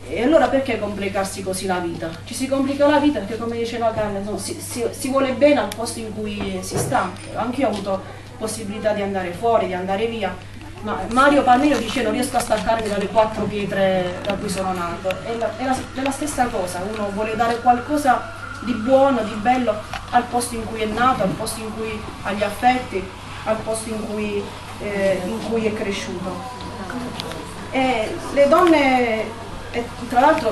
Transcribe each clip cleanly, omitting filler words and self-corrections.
E allora perché complicarsi così la vita? Ci si complica la vita perché, come diceva Carmen, no, si vuole bene al posto in cui si sta. Anche io ho avuto possibilità di andare fuori, di andare via, ma Mario Palmiro dice non riesco a staccarmi dalle 4 pietre da cui sono nato. È la stessa cosa, uno vuole dare qualcosa di buono, di bello al posto in cui è nato, al posto in cui ha gli affetti, al posto in cui è cresciuto. E le donne... E tra l'altro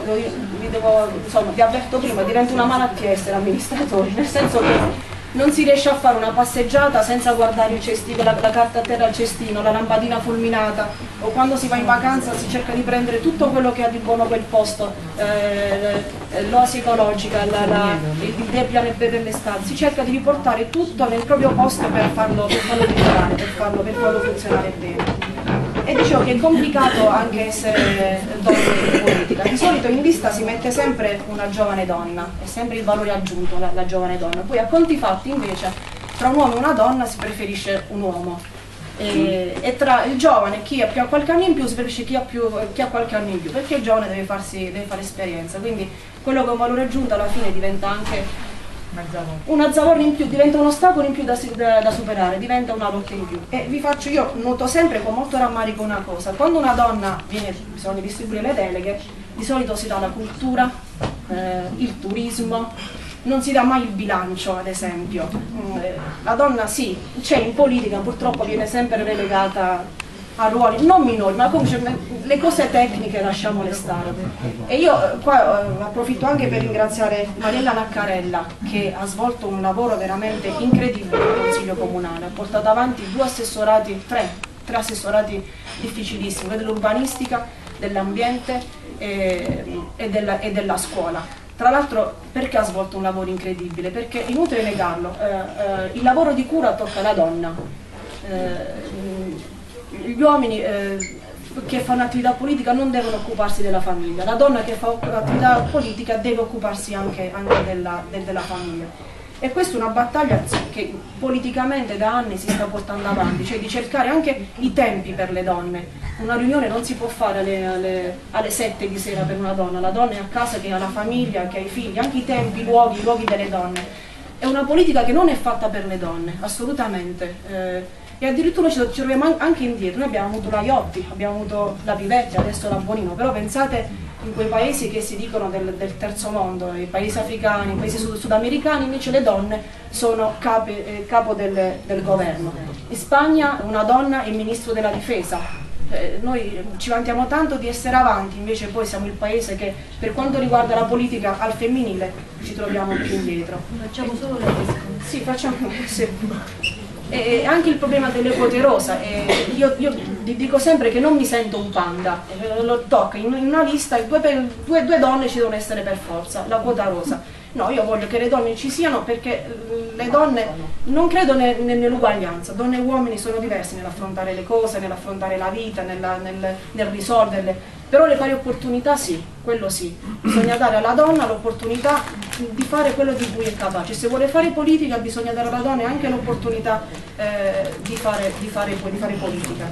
vi avverto prima, diventa una malattia essere amministratori, nel senso che non si riesce a fare una passeggiata senza guardare il cestino, la carta a terra al cestino, la lampadina fulminata, o quando si va in vacanza si cerca di prendere tutto quello che ha di buono quel posto, l'oasi ecologica, il depiano per l'estate, si cerca di riportare tutto nel proprio posto per farlo migliorare, per farlo funzionare bene. E dicevo che è complicato anche essere donne in politica. Di solito in lista si mette sempre una giovane donna, è sempre il valore aggiunto la giovane donna. Poi a conti fatti invece tra un uomo e una donna si preferisce un uomo. E tra il giovane, chi ha qualche anno in più, si preferisce chi ha qualche anno in più, perché il giovane deve fare esperienza. Quindi quello che è un valore aggiunto alla fine diventa anche una zavorra in più, diventa un ostacolo in più da superare, diventa una lotta in più. E io noto sempre con molto rammarico una cosa: quando una donna bisogna distribuire le deleghe, di solito si dà la cultura, il turismo, non si dà mai il bilancio, ad esempio. La donna sì, c'è in politica, purtroppo viene sempre relegata a ruoli non minori, ma comunque le cose tecniche lasciamole stare. E io qua approfitto anche per ringraziare Mariella Naccarella, che ha svolto un lavoro veramente incredibile nel Consiglio Comunale, ha portato avanti tre assessorati difficilissimi, quello dell'urbanistica, dell'ambiente e della scuola. Tra l'altro, perché ha svolto un lavoro incredibile? Perché è inutile negarlo, il lavoro di cura tocca alla donna. Gli uomini che fanno attività politica non devono occuparsi della famiglia, la donna che fa attività politica deve occuparsi anche della famiglia. E questa è una battaglia che politicamente da anni si sta portando avanti, cioè di cercare anche i tempi per le donne. Una riunione non si può fare alle 7 di sera per una donna, la donna è a casa che ha la famiglia, che ha i figli, anche i tempi, i luoghi delle donne. È una politica che non è fatta per le donne, assolutamente. E addirittura ci troviamo anche indietro. Noi abbiamo avuto la Iotti, abbiamo avuto la Pivetti, adesso la Bonino, però pensate in quei paesi che si dicono del terzo mondo, i paesi africani, i paesi sudamericani, invece le donne sono capo del governo. In Spagna una donna è il ministro della difesa. Noi ci vantiamo tanto di essere avanti, invece poi siamo il paese che per quanto riguarda la politica al femminile ci troviamo più indietro. Facciamo solo le disco. Sì, facciamo. Sì. E anche il problema delle quote rosa, io dico sempre che non mi sento un panda, lo tocca in una lista, due donne ci devono essere per forza, la quota rosa. No, io voglio che le donne ci siano perché le donne non credo nell'uguaglianza, donne e uomini sono diversi nell'affrontare le cose, nell'affrontare la vita, nel risolverle, però le pari opportunità sì, quello sì, bisogna dare alla donna l'opportunità di fare quello di cui è capace. Se vuole fare politica bisogna dare alla donna anche l'opportunità di fare politica.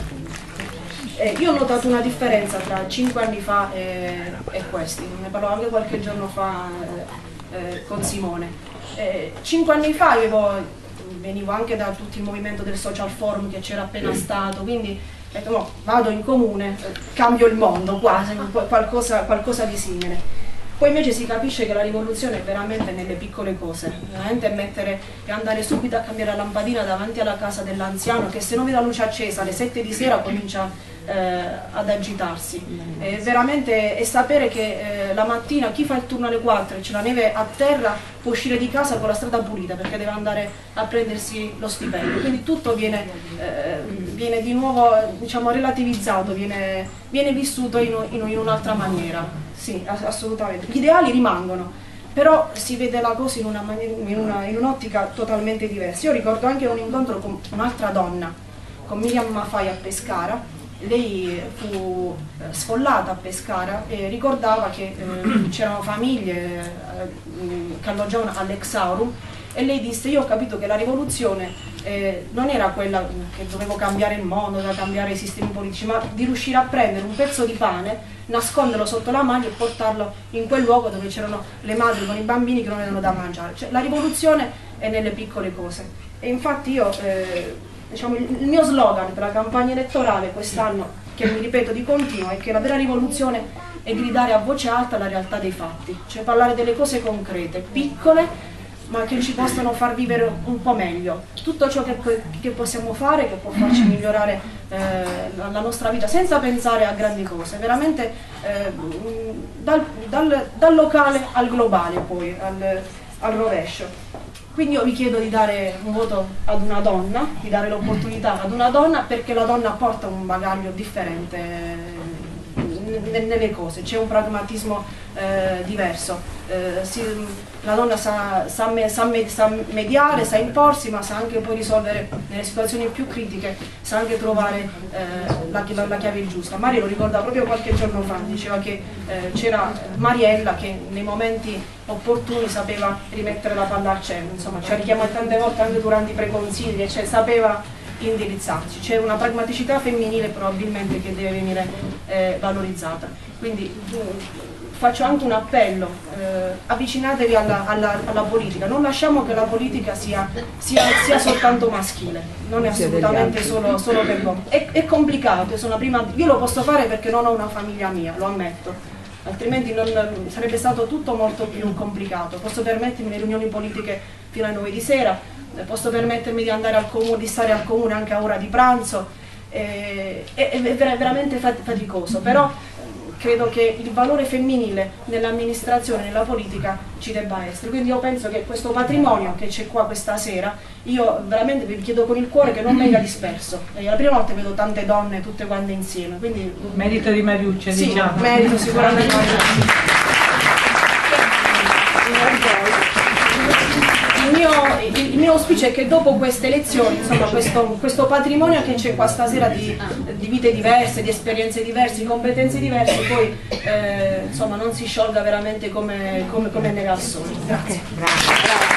Io ho notato una differenza tra 5 anni fa e questi, ne parlavo anche qualche giorno fa con Simone. 5 anni fa venivo anche da tutto il movimento del social forum che c'era appena stato, quindi ho detto no, vado in comune, cambio il mondo, quasi, qualcosa di simile. Poi invece si capisce che la rivoluzione è veramente nelle piccole cose, veramente andare subito a cambiare la lampadina davanti alla casa dell'anziano che se non vede la luce accesa alle 7 di sera comincia ad agitarsi. Veramente è sapere che la mattina chi fa il turno alle 4 e c'è la neve a terra può uscire di casa con la strada pulita perché deve andare a prendersi lo stipendio, quindi tutto viene di nuovo, diciamo, relativizzato, viene vissuto in un'altra maniera. Sì, assolutamente. Gli ideali rimangono, però si vede la cosa in un'ottica totalmente diversa. Io ricordo anche un incontro con un'altra donna, con Miriam Mafai a Pescara. Lei fu sfollata a Pescara e ricordava che c'erano famiglie che alloggiavano all'Exaurum e lei disse: io ho capito che la rivoluzione non era quella che dovevo cambiare il mondo, da cambiare i sistemi politici, ma di riuscire a prendere un pezzo di pane, nasconderlo sotto la maglia e portarlo in quel luogo dove c'erano le madri con i bambini che non avevano da mangiare. Cioè, la rivoluzione è nelle piccole cose. E infatti io, diciamo, il mio slogan per la campagna elettorale quest'anno, che mi ripeto di continuo, è che la vera rivoluzione è gridare a voce alta la realtà dei fatti, cioè parlare delle cose concrete, piccole, ma che ci possano far vivere un po' meglio. Tutto ciò che possiamo fare, che può farci migliorare la nostra vita, senza pensare a grandi cose, veramente dal locale al globale, poi al rovescio. Quindi io vi chiedo di dare un voto ad una donna, di dare l'opportunità ad una donna, perché la donna porta un bagaglio differente nelle cose, c'è un pragmatismo diverso, la donna sa mediare, sa imporsi, ma sa anche poi risolvere nelle situazioni più critiche, sa anche trovare la chiave giusta. Mario lo ricorda proprio qualche giorno fa, diceva che c'era Mariella che nei momenti opportuni sapeva rimettere la palla al centro, insomma ci ha richiamato tante volte anche durante i preconsigli, cioè sapeva indirizzarsi. C'è una pragmaticità femminile probabilmente che deve venire valorizzata. Quindi faccio anche un appello, avvicinatevi alla politica, non lasciamo che la politica sia soltanto maschile, non è assolutamente solo per l'uomo. È complicato, io lo posso fare perché non ho una famiglia mia, lo ammetto, altrimenti sarebbe stato tutto molto più complicato. Posso permettermi le riunioni politiche fino alle 9 di sera, posso permettermi di andare al comune, di stare al comune anche a ora di pranzo, è veramente faticoso, però credo che il valore femminile nell'amministrazione, nella politica ci debba essere. Quindi io penso che questo patrimonio che c'è qua questa sera, io veramente vi chiedo con il cuore che non venga disperso. È la prima volta che vedo tante donne tutte quante insieme, quindi merito di Mariuccia, sì, diciamo. Merito sicuramente il mio auspicio è che dopo queste elezioni, insomma, questo patrimonio che c'è qua stasera di vite diverse, di esperienze diverse, di competenze diverse, poi insomma, non si sciolga veramente come neve al sole. Grazie.